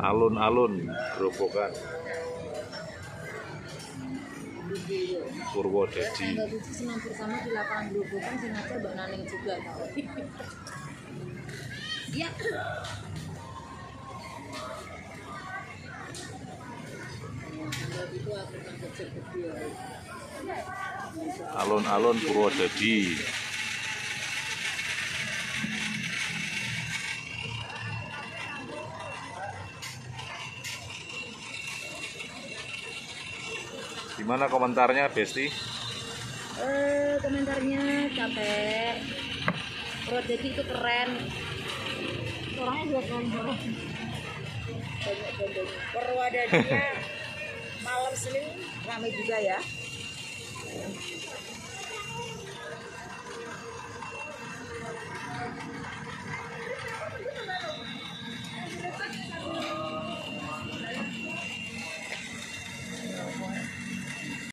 Alun-alun Grobogan Purwodadi. Tanggal 7 senam bersama di lapangan Grobogan sengaja Mbak Naneng juga tahu. Iya. Alun-alun Purwodadi. Gimana komentarnya, Besti? Komentarnya capek. Purwodadi itu keren. Orangnya juga keren banget. Banyak-banyak. Purwodadinya malam Senin ramai juga ya.